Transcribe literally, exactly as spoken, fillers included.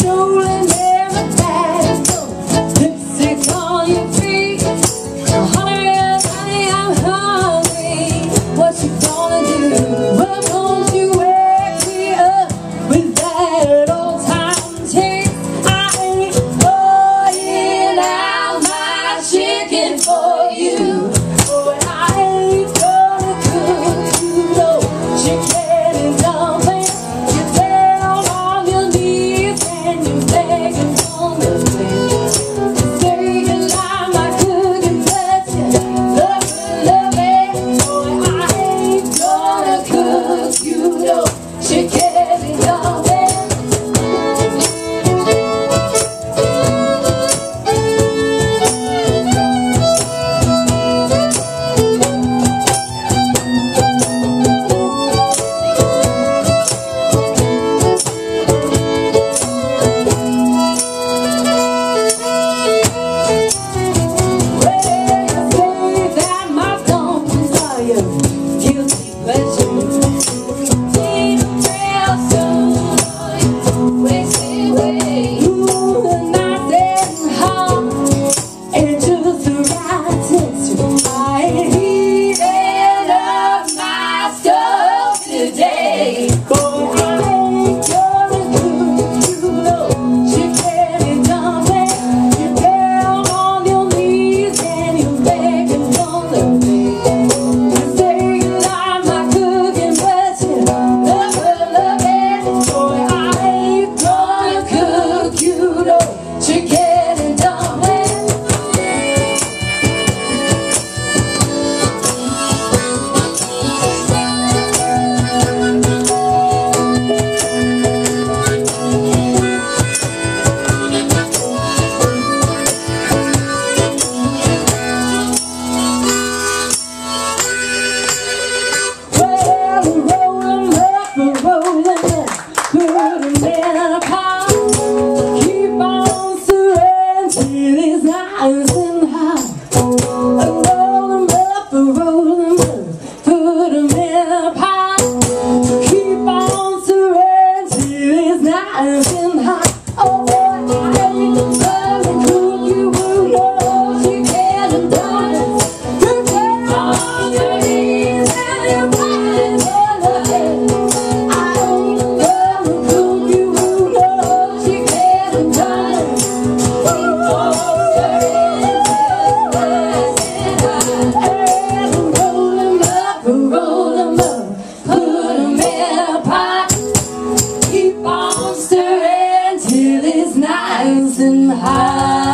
stolen every time. Lipstick on your feet, honey, honey, I'm hungry. What you gonna do? Well, don't you wake me up with that old time taste. I ain't throwing out my chicken for you. Oh, I ain't gonna cook you no chicken and dumplings. You're down on your knees and you're begging for the place. You say you like my cooking, but you love it, love it. Boy, I ain't gonna cook you no chicken and dumplings. Nice and high.